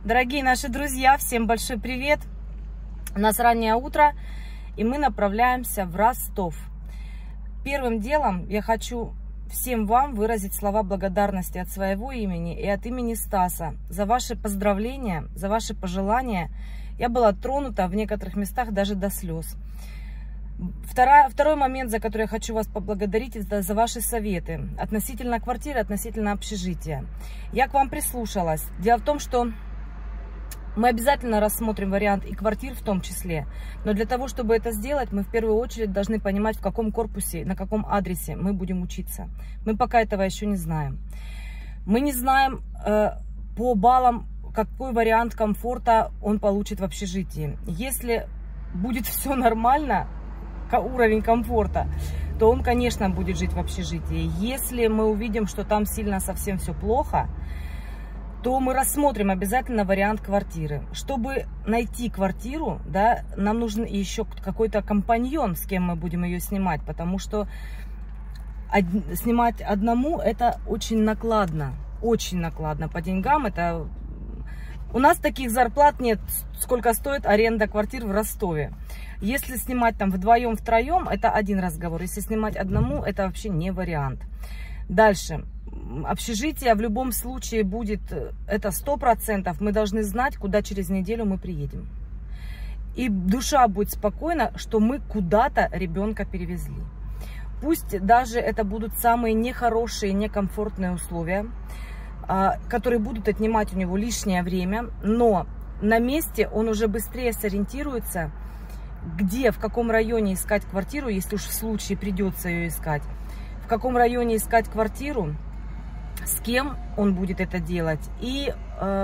Дорогие наши друзья, всем большой привет! У нас раннее утро, и мы направляемся в Ростов. Первым делом я хочу всем вам выразить слова благодарности от своего имени и от имени Стаса за ваши поздравления, за ваши пожелания. Я была тронута в некоторых местах даже до слез. Второй момент, за который я хочу вас поблагодарить, это за ваши советы относительно квартиры, относительно общежития. Я к вам прислушалась. Дело в том, что мы обязательно рассмотрим вариант и квартир в том числе. Но для того, чтобы это сделать, мы в первую очередь должны понимать, в каком корпусе, на каком адресе мы будем учиться. Мы пока этого еще не знаем. Мы не знаем по баллам, какой вариант комфорта он получит в общежитии. Если будет все нормально, уровень комфорта, то он, конечно, будет жить в общежитии. Если мы увидим, что там сильно совсем все плохо, то мы рассмотрим обязательно вариант квартиры. Чтобы найти квартиру, да, нам нужен еще какой-то компаньон, с кем мы будем ее снимать, потому что снимать одному это очень накладно по деньгам. Это у нас таких зарплат нет, сколько стоит аренда квартир в Ростове. Если снимать там вдвоем, втроем, это один разговор. Если снимать одному, это вообще не вариант. Дальше. Общежитие в любом случае будет, это 100%. Мы должны знать, куда через неделю мы приедем. И душа будет спокойна, что мы куда-то ребенка перевезли. Пусть даже это будут самые нехорошие, некомфортные условия, которые будут отнимать у него лишнее время, но на месте он уже быстрее сориентируется, где, в каком районе искать квартиру, если уж в случае придется ее искать, в каком районе искать квартиру, с кем он будет это делать, и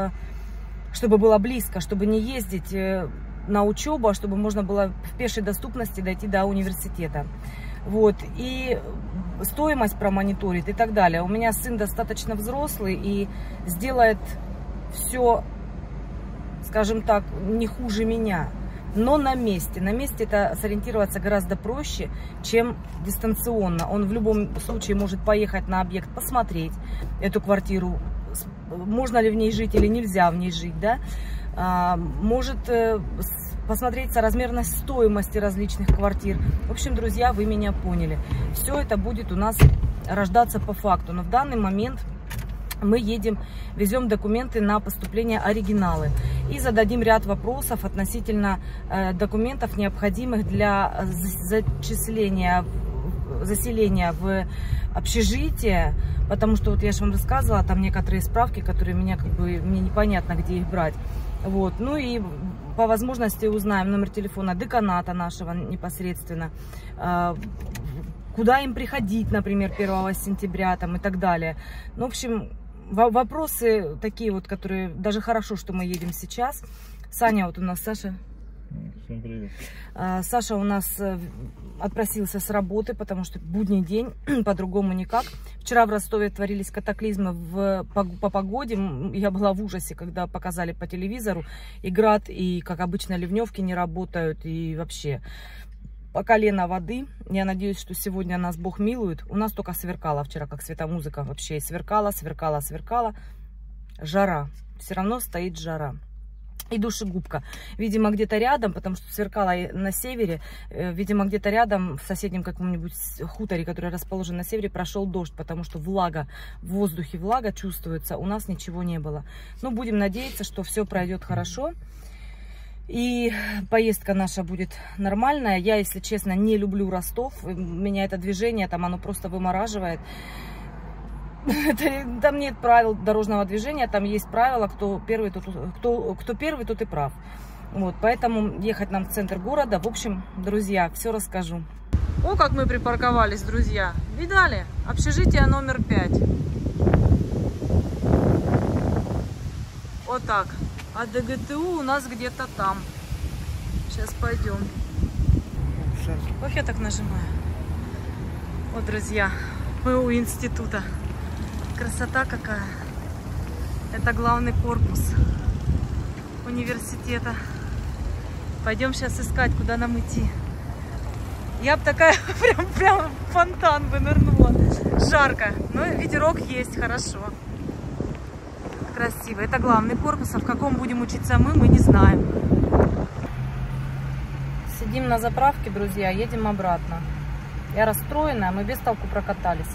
чтобы было близко, чтобы не ездить на учебу, а чтобы можно было в пешей доступности дойти до университета. Вот, и стоимость промониторит и так далее. У меня сын достаточно взрослый и сделает все, скажем так, не хуже меня. Но на месте. На месте это сориентироваться гораздо проще, чем дистанционно. Он в любом случае может поехать на объект, посмотреть эту квартиру, можно ли в ней жить или нельзя в ней жить, да? Может посмотреть соразмерность стоимости различных квартир. В общем, друзья, вы меня поняли. Все это будет у нас рождаться по факту. Но в данный момент мы едем, везем документы на поступление, оригиналы. И зададим ряд вопросов относительно документов, необходимых для заселения в общежитие. Потому что, вот я же вам рассказывала, там некоторые справки, которые мне непонятно, где их брать. Вот. Ну и по возможности узнаем номер телефона деканата нашего непосредственно, куда им приходить, например, 1 сентября там, и так далее. Ну, в общем, вопросы такие вот, которые даже хорошо, что мы едем сейчас. Саня, вот у нас Саша. Всем привет. Саша у нас отпросился с работы, потому что будний день, по-другому никак. Вчера в Ростове творились катаклизмы по погоде. Я была в ужасе, когда показали по телевизору. И град, и, как обычно, ливневки не работают, и вообще по колено воды. Я надеюсь, что сегодня нас Бог милует. У нас только сверкало вчера, как светомузыка вообще. Сверкала. Жара. Все равно стоит жара. И душегубка. Видимо, где-то рядом, потому что сверкало на севере, видимо, где-то рядом, в соседнем каком-нибудь хуторе, который расположен на севере, прошел дождь, потому что влага, в воздухе влага чувствуется, у нас ничего не было. Но будем надеяться, что все пройдет хорошо. И поездка наша будет нормальная. Я, если честно, не люблю Ростов. Меня это движение, там оно просто вымораживает. Там нет правил дорожного движения, там есть правила, кто первый, тот и прав. Вот, поэтому ехать нам в центр города. В общем, друзья, все расскажу. О, как мы припарковались, друзья. Видали? Общежитие номер 5. Вот так. А ДГТУ у нас где-то там. Сейчас пойдем. Ох, я так нажимаю. Вот, друзья, мы у института. Красота какая. Это главный корпус университета. Пойдем сейчас искать, куда нам идти. Я бы такая прям в фонтан бы нырнула. Жарко, но ветерок есть, хорошо. красиво. Это главный корпус, а в каком будем учиться мы не знаем. Сидим на заправке, друзья, едем обратно. Я расстроена, мы без толку прокатались.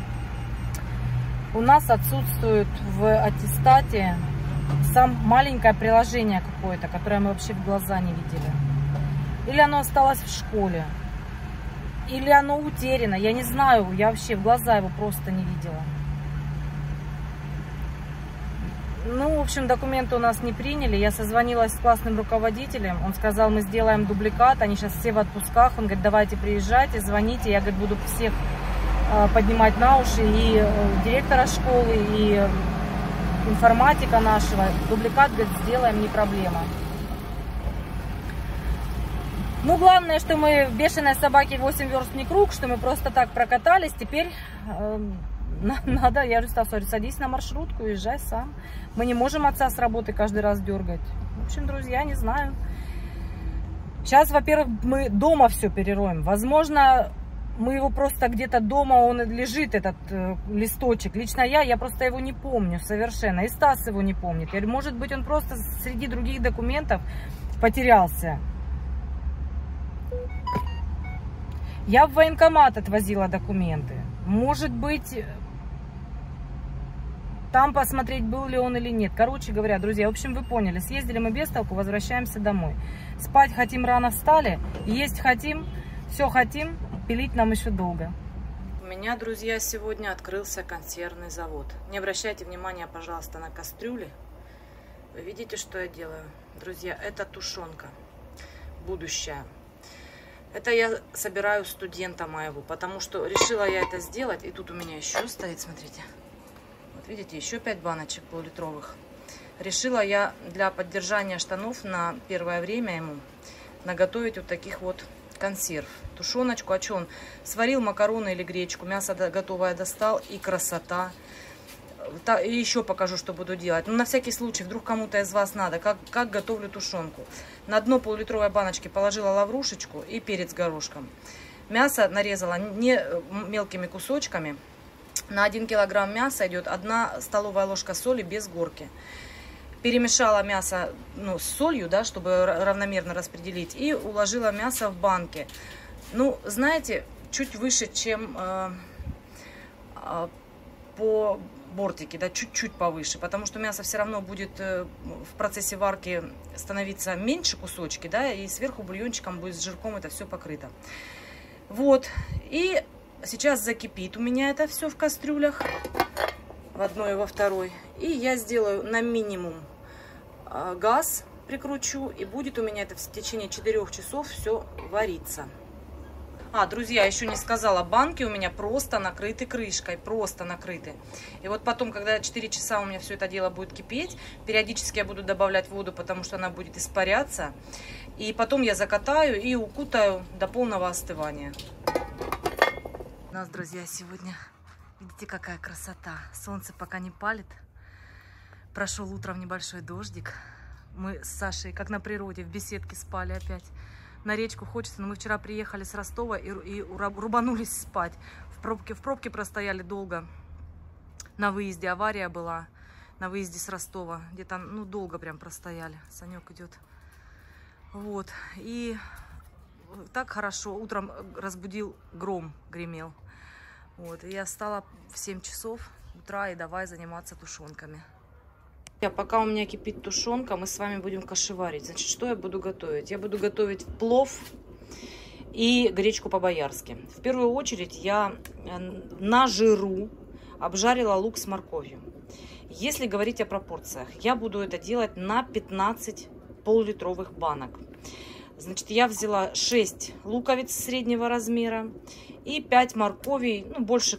У нас отсутствует в аттестате маленькое приложение какое-то, которое мы вообще в глаза не видели. Или оно осталось в школе, или оно утеряно, я не знаю, я вообще в глаза его просто не видела. Ну, в общем, документы у нас не приняли. Я созвонилась с классным руководителем. Он сказал, мы сделаем дубликат. Они сейчас все в отпусках. Он говорит, давайте приезжайте, звоните. Я, говорит, буду всех поднимать на уши. И директора школы, и информатика нашего. Дубликат, говорит, сделаем, не проблема. Ну, главное, что мы в бешеной собаке 8 верст не круг, что мы просто так прокатались. Теперь... Надо, я же говорю, садись на маршрутку, езжай сам. Мы не можем отца с работы каждый раз дергать. В общем, друзья, не знаю. Сейчас, во-первых, мы дома все перероем. Возможно, мы его просто где-то дома, он лежит, этот листочек. Лично я просто его не помню совершенно. И Стас его не помнит. Может быть, он просто среди других документов потерялся. Я в военкомат отвозила документы. Может быть... Там посмотреть, был ли он или нет. Короче говоря, друзья, в общем, вы поняли. Съездили мы без толку, возвращаемся домой. Спать хотим, рано встали. Есть хотим, все хотим. Пилить нам еще долго. У меня, друзья, сегодня открылся консервный завод. Не обращайте внимания, пожалуйста, на кастрюли. Вы видите, что я делаю? Друзья, это тушенка. Будущая. Это я собираю студента моего, потому что решила я это сделать. И тут у меня еще стоит, смотрите. Видите, еще 5 баночек пол-литровых. Решила я для поддержания штанов на первое время ему наготовить вот таких вот консерв. Тушеночку. А что он? Сварил макароны или гречку. Мясо готовое достал. И красота. И еще покажу, что буду делать. Ну, на всякий случай, вдруг кому-то из вас надо. Как готовлю тушенку. На дно пол-литровой баночки положила лаврушечку и перец горошком. Мясо нарезала не мелкими кусочками. На 1 килограмм мяса идет 1 столовая ложка соли без горки. Перемешала мясо с солью, да, чтобы равномерно распределить. И уложила мясо в банки. Ну, знаете, чуть выше, чем по бортике, да, чуть-чуть повыше. Потому что мясо все равно будет в процессе варки становиться меньше кусочки, да, и сверху бульончиком будет с жирком это все покрыто. Вот. И... Сейчас закипит у меня это все в кастрюлях, в одной и во второй. И я сделаю на минимум газ, прикручу, и будет у меня это в течение 4 часов все вариться. Друзья, еще не сказала, банки у меня просто накрыты крышкой, просто накрыты. И вот потом, когда 4 часа у меня все это дело будет кипеть, периодически я буду добавлять воду, потому что она будет испаряться. И потом я закатаю и укутаю до полного остывания. У нас, друзья, сегодня, видите, какая красота. Солнце пока не палит. Прошел утром небольшой дождик. Мы с Сашей, как на природе, в беседке спали опять. На речку хочется, но мы вчера приехали с Ростова и рубанулись спать. В пробке простояли долго. На выезде авария была, на выезде с Ростова. Где-то, долго прям простояли. Санек идет. Вот, и... Так хорошо. Утром разбудил гром, гремел. Вот. И я встала в 7 часов утра и давай заниматься тушенками. Пока у меня кипит тушенка, мы с вами будем кашеварить. Значит, что я буду готовить? Я буду готовить плов и гречку по-боярски. В первую очередь я на жиру обжарила лук с морковью. Если говорить о пропорциях, я буду это делать на 15 пол-литровых банок. Значит, я взяла 6 луковиц среднего размера и 5 морковей, больше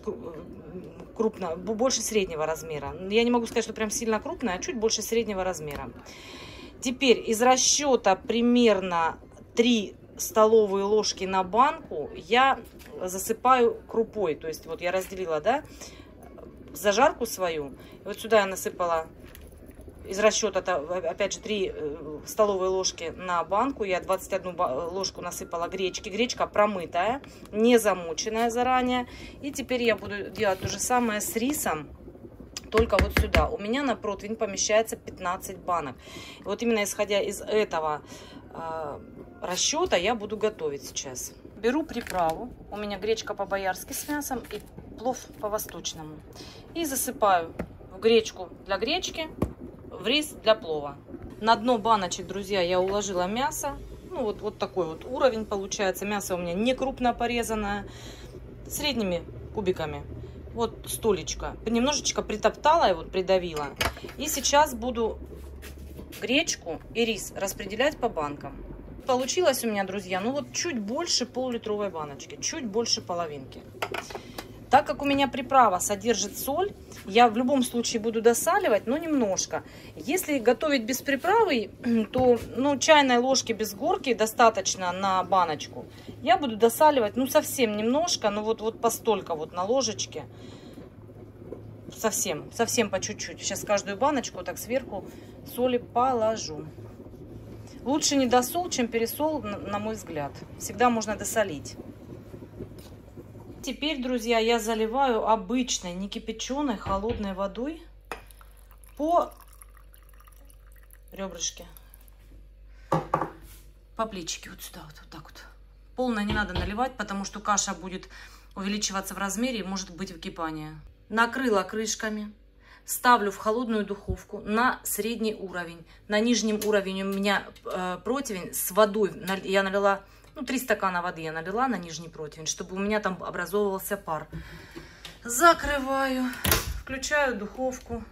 среднего размера. Я не могу сказать, что прям сильно крупная, а чуть больше среднего размера. Теперь из расчета примерно 3 столовые ложки на банку я засыпаю крупой. То есть вот я разделила, да, зажарку свою. И вот сюда я насыпала... Из расчета, опять же, 3 столовые ложки на банку. Я 21 ложку насыпала гречки. Гречка промытая, не замоченная заранее. И теперь я буду делать то же самое с рисом. только вот сюда. У меня на противень помещается 15 банок. И вот именно исходя из этого расчета я буду готовить сейчас. Беру приправу. У меня гречка по-боярски с мясом и плов по-восточному. И засыпаю в гречку для гречки, в рис для плова. На дно баночек, друзья, я уложила мясо. Ну, вот такой вот уровень получается. Мясо у меня не крупно порезанное, средними кубиками. Вот столечко. Немножечко притоптала и вот придавила. И сейчас буду гречку и рис распределять по банкам. Получилось у меня, друзья, ну вот чуть больше пол-литровой баночки, чуть больше половинки. Так как у меня приправа содержит соль, я в любом случае буду досаливать, но немножко. Если готовить без приправы, то чайной ложки без горки достаточно на баночку. Я буду досаливать, совсем немножко, вот постолько вот на ложечке. Совсем по чуть-чуть. Сейчас каждую баночку так сверху соли положу. Лучше не досол, чем пересол, на мой взгляд. Всегда можно досолить. Теперь, друзья, я заливаю обычной, не кипяченой, холодной водой по ребрышке. По плечике, вот сюда, вот так вот. Полно не надо наливать, потому что каша будет увеличиваться в размере и может быть выкипание. Накрыла крышками. Ставлю в холодную духовку на средний уровень. На нижнем уровне у меня противень с водой. Я налила, 3 стакана воды я налила на нижний противень, чтобы у меня там образовывался пар. Закрываю, включаю духовку.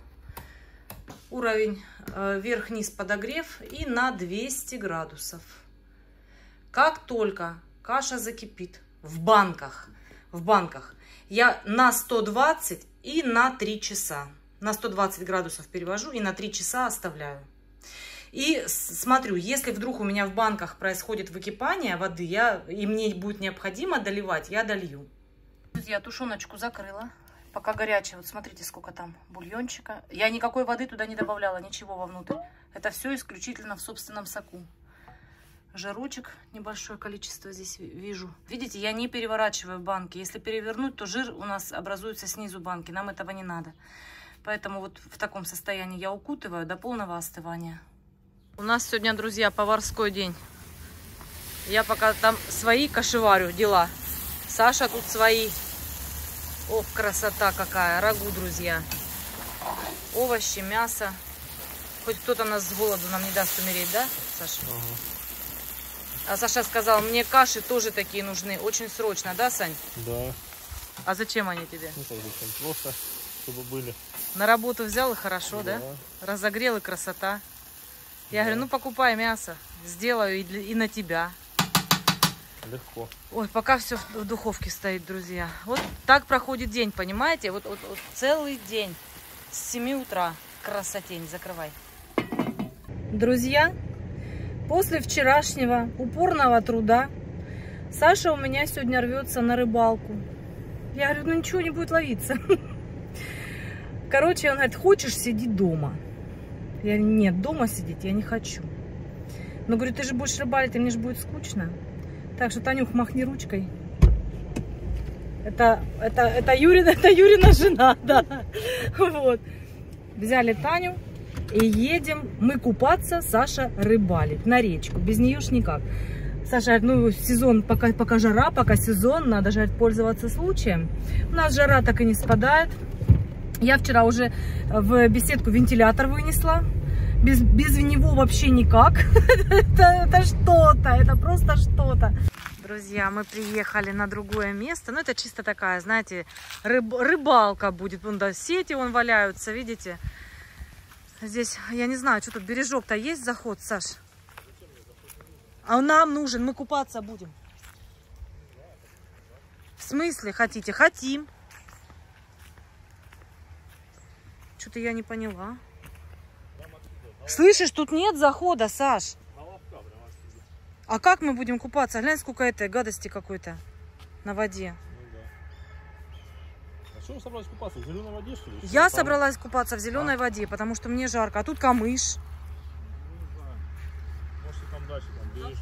Уровень вверх-вниз подогрев и на 200 градусов. Как только каша закипит в банках, я на 120 и на 3 часа. На 120 градусов перевожу и на 3 часа оставляю. И смотрю, если вдруг у меня в банках происходит выкипание воды, и мне будет необходимо доливать, я долью. Друзья, тушеночку закрыла. Пока горячая. Вот смотрите, сколько там бульончика. Я никакой воды туда не добавляла, ничего вовнутрь. Это все исключительно в собственном соку. Жирочек, небольшое количество здесь вижу. Видите, я не переворачиваю банки. Если перевернуть, то жир у нас образуется снизу банки. Нам этого не надо. Поэтому вот в таком состоянии я укутываю до полного остывания. У нас сегодня, друзья, поварской день. Я пока там свои кашеварю дела. Саша тут свои. Ох, красота какая. Рагу, друзья. Овощи, мясо. Хоть кто-то нас с голоду нам не даст умереть, да, Саша? Ага. А Саша сказал, мне каши тоже такие нужны. Очень срочно, да, Сань? Да. А зачем они тебе? Ну, зачем? Просто, чтобы были. На работу взял и хорошо, да? Разогрел и красота. Я говорю, покупай мясо. Сделаю и на тебя. Легко. Ой, пока все в духовке стоит, друзья. Вот так проходит день, понимаете? Вот целый день. С 7 утра. Красотень, закрывай. Друзья, после вчерашнего упорного труда Саша у меня сегодня рвется на рыбалку. Я говорю, ничего не будет ловиться. Короче, он говорит, хочешь, сиди дома. Я говорю, нет, дома сидеть я не хочу. Но говорю, ты же будешь рыбалить, и мне же будет скучно. Так что, Танюх, махни ручкой. Это Юрина жена, да. Вот. Взяли Таню и едем мы купаться, Саша рыбалить на речку. Без нее ж никак. Саша говорит, сезон, пока жара, пока сезон, надо же пользоваться случаем. У нас жара так и не спадает. Я вчера уже в беседку вентилятор вынесла. Без него вообще никак. Это что-то, это просто что-то. Друзья, мы приехали на другое место. Это чисто такая, знаете, рыбалка будет. Вон, да, сети валяются, видите? Здесь, я не знаю, что тут, бережок-то есть заход, Саш? А нам нужен, мы купаться будем. В смысле хотите? Хотим. Что-то я не поняла. Слышишь, тут нет захода, Саш. А как мы будем купаться? Глянь, сколько этой гадости какой-то на воде. А что вы собрались купаться? В зеленой воде, что ли? Я собралась купаться в зеленой воде, потому что мне жарко. А тут камыш. Может, там дальше, там берешь.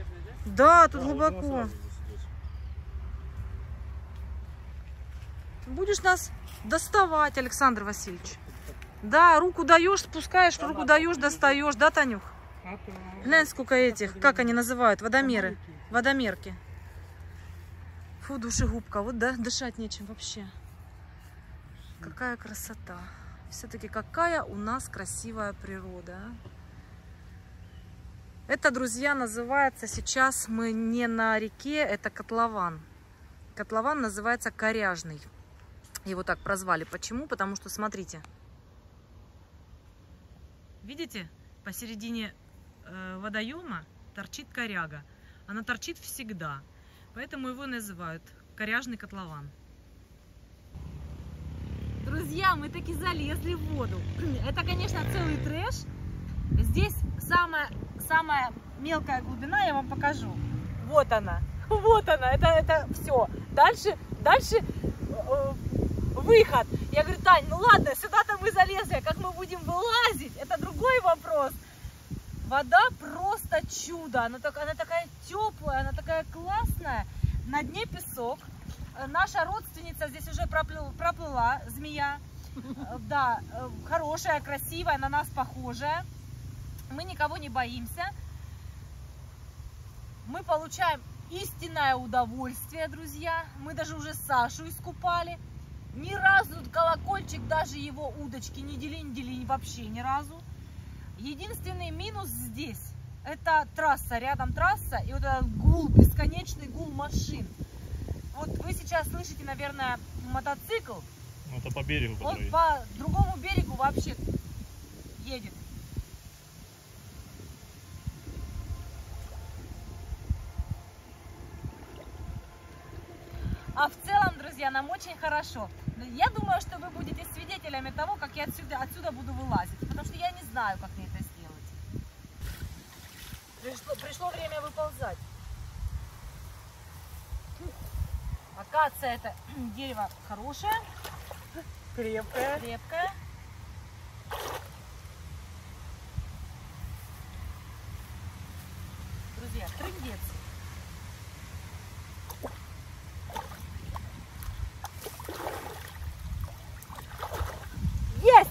Да, тут глубоко. Будешь нас доставать, Александр Васильевич. Да, руку даешь, спускаешь, руку даешь, достаешь, да, Танюх? Глянь, сколько этих, как они называют, водомеры, водомерки. Фу, душегубка, вот да, дышать нечем вообще. Какая красота. Все-таки какая у нас красивая природа. Это, друзья, называется, сейчас мы не на реке, это котлован. Котлован называется Коряжный. Его так прозвали. Почему? Потому что, смотрите. Видите? Посередине водоема торчит коряга. Она торчит всегда. Поэтому его называют Коряжный котлован. Друзья, мы таки залезли в воду. Это, конечно, целый трэш. Здесь самая мелкая глубина, я вам покажу. Вот она. Вот она. Это все. Дальше выход. Я говорю, Тань, ну ладно, сюда-то мы залезли, а как мы будем вылазить, это другой вопрос. Вода просто чудо. Она такая теплая, она такая классная. На дне песок. Наша родственница здесь уже проплыла, змея. Да, хорошая, красивая, на нас похожая. Мы никого не боимся. Мы получаем истинное удовольствие, друзья. Мы даже уже Сашу искупали. Ни разу колокольчик, даже его удочки не дели вообще ни разу. Единственный минус здесь — это трасса, рядом трасса и вот этот гул, бесконечный гул машин. Вот вы сейчас слышите, наверное, мотоцикл. Это по берегу. Он по другому берегу вообще едет. А в целом, друзья, нам очень хорошо. Я думаю, что вы будете свидетелями того, как я отсюда буду вылазить. Потому что я не знаю, как мне это сделать. Пришло время выползать. Акация — это дерево хорошее, крепкое. Друзья, трындец. Есть!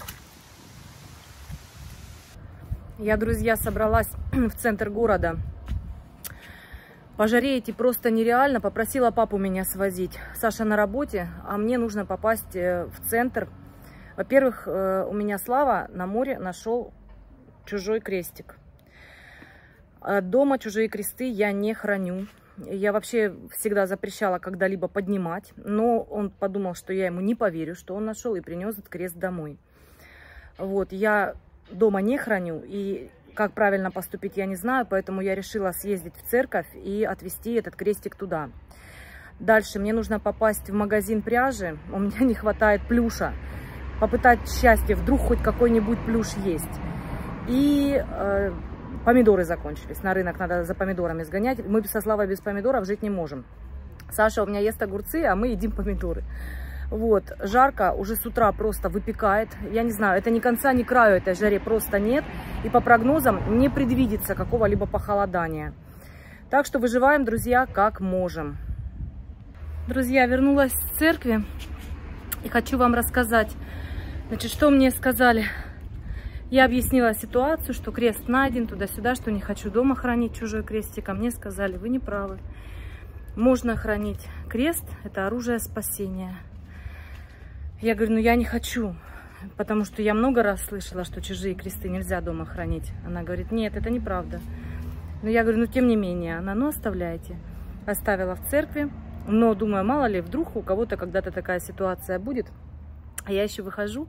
Я, друзья, собралась в центр города. По жаре идти просто нереально. Попросила папу меня свозить. Саша на работе, а мне нужно попасть в центр. Во-первых, у меня Слава на море нашел чужой крестик. Дома чужие кресты я не храню. Я вообще всегда запрещала когда-либо поднимать. Но он подумал, что я ему не поверю, что он нашел, и принес этот крест домой. Вот, я дома не храню. И как правильно поступить, я не знаю, поэтому я решила съездить в церковь и отвезти этот крестик туда. Дальше мне нужно попасть в магазин пряжи, у меня не хватает плюша. Попытать счастье, вдруг хоть какой-нибудь плюш есть. И помидоры закончились, на рынок надо за помидорами сгонять. Мы со Славой без помидоров жить не можем. Саша у меня ест огурцы, а мы едим помидоры. Вот, жарко, уже с утра просто выпекает. Я не знаю, это ни конца, ни краю этой жаре просто нет. И по прогнозам не предвидится какого-либо похолодания. Так что выживаем, друзья, как можем. Друзья, вернулась с церкви и хочу вам рассказать, значит, что мне сказали. Я объяснила ситуацию, что крест найден туда-сюда, что не хочу дома хранить чужой крестик. А мне сказали, вы не правы. Можно хранить крест, это оружие спасения. Я говорю, ну я не хочу, потому что я много раз слышала, что чужие кресты нельзя дома хранить. Она говорит, нет, это неправда. Но я говорю, ну тем не менее. Она, ну оставляйте. Оставила в церкви, но думаю, мало ли, вдруг у кого-то когда-то такая ситуация будет. А я еще выхожу,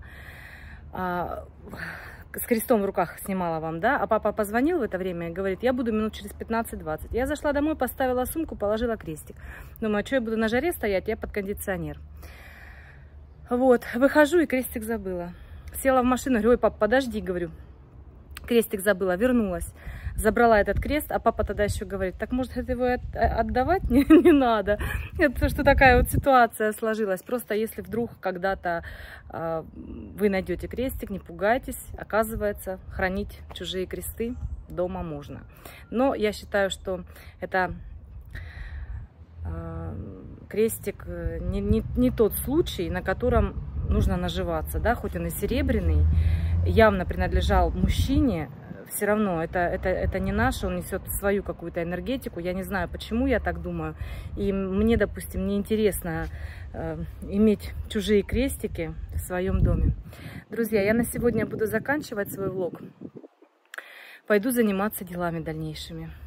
с крестом в руках снимала вам, да, а папа позвонил в это время и говорит, я буду минут через 15-20. Я зашла домой, поставила сумку, положила крестик. Думаю, а что я буду на жаре стоять, я под кондиционер. Вот, выхожу и крестик забыла. Села в машину, говорю, ой, пап, подожди, говорю. Крестик забыла, вернулась. Забрала этот крест, а папа тогда еще говорит, так может это его отдавать не надо. Это что такая вот ситуация сложилась. Просто если вдруг когда-то вы найдете крестик, не пугайтесь. Оказывается, хранить чужие кресты дома можно. Но я считаю, что это крестик не тот случай, на котором нужно наживаться, да, хоть он и серебряный, явно принадлежал мужчине, все равно это не наше, он несет свою какую-то энергетику, я не знаю, почему я так думаю, и мне, допустим, неинтересно иметь чужие крестики в своем доме. Друзья, я на сегодня буду заканчивать свой влог, пойду заниматься делами дальнейшими.